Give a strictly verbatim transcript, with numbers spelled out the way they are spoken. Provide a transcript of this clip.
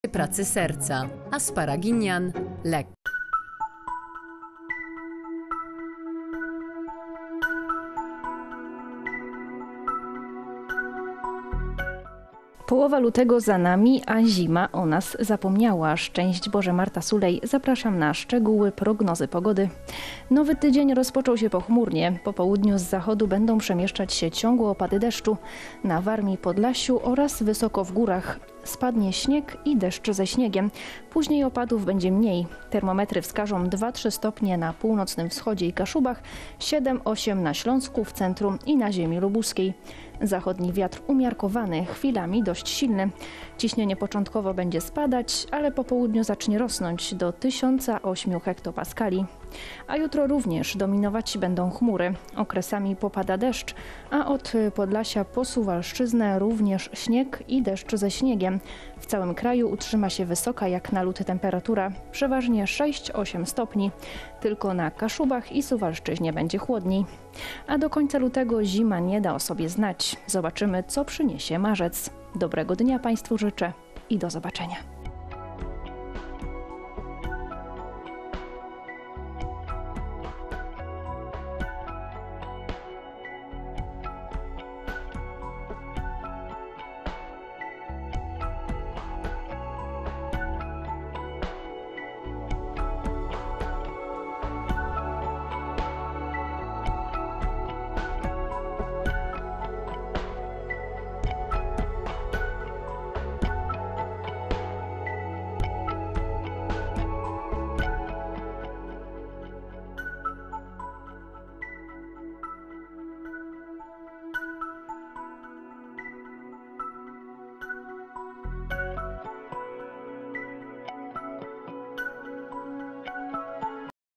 pracy serca. Asparaginian, lek. Połowa lutego za nami, a zima o nas zapomniała. Szczęść Boże, Marta Sulej. Zapraszam na szczegóły prognozy pogody. Nowy tydzień rozpoczął się pochmurnie. Po południu z zachodu będą przemieszczać się ciągłe opady deszczu. Na Warmii, Podlasiu oraz wysoko w górach spadnie śnieg i deszcz ze śniegiem. Później opadów będzie mniej. Termometry wskażą dwa do trzech stopnie na północnym wschodzie i Kaszubach, siedem do ośmiu na Śląsku, w centrum i na ziemi lubuskiej. Zachodni wiatr umiarkowany, chwilami dość silny. Ciśnienie początkowo będzie spadać, ale po południu zacznie rosnąć do tysiąc osiem hektopaskali. A jutro również dominować będą chmury. Okresami popada deszcz, a od Podlasia po Suwalszczyznę również śnieg i deszcz ze śniegiem. W całym kraju utrzyma się wysoka jak na luty temperatura, przeważnie sześć do ośmiu stopni. Tylko na Kaszubach i Suwalszczyźnie będzie chłodniej. A do końca lutego zima nie da o sobie znać. Zobaczymy, co przyniesie marzec. Dobrego dnia Państwu życzę i do zobaczenia.